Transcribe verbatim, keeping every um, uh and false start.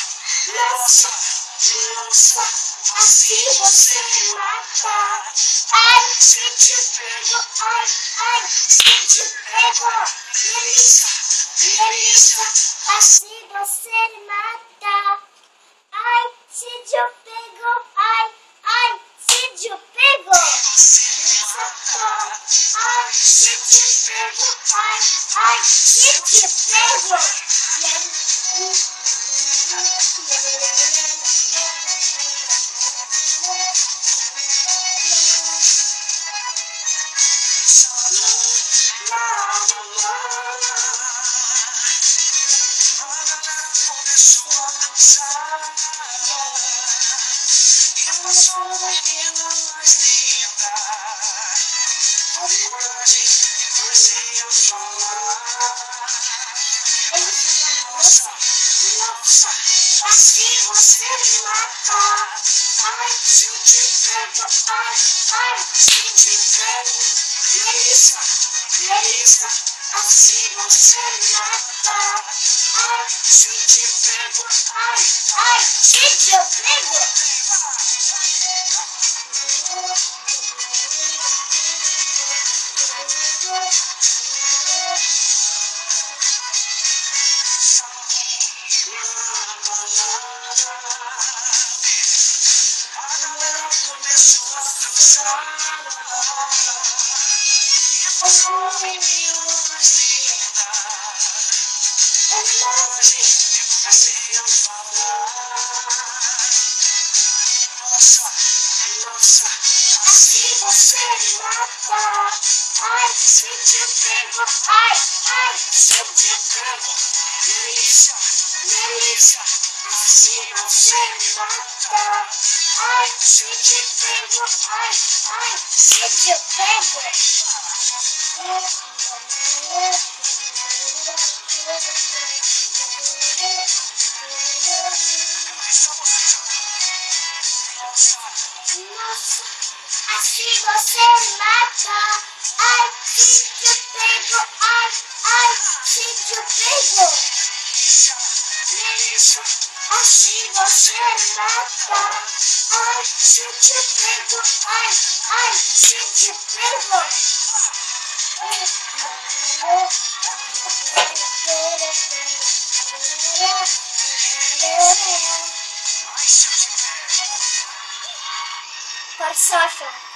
Nossa, nossa, assim você me mata. Ai, se te pego, ai, ai, se te pego. Melissa, Melissa, assim você me mata. Ai, se te pego, ai, ai, se te pego. Ai, se te pego, ai, ai, se te pego. Nossa, assim você me mata. Ai, se eu te pego, ai, ai, se te pego. Melissa, Melissa, assim você me mata. Ai, se eu te pego, ai, ai, se te pego. Nossa, assim você me mata. Ai, se eu te pego, ai, ai, se eu te pego. Melissa, Melissa, assim você me mata. Ai, se eu te pego, ai, ai, se eu te pego. Nossa, assim você me mata. Ai, se te pego, ai, ai, se te pego. Melissa, assim você me mata. Ai, se te pego, ai, ai, se te pego. Sacha.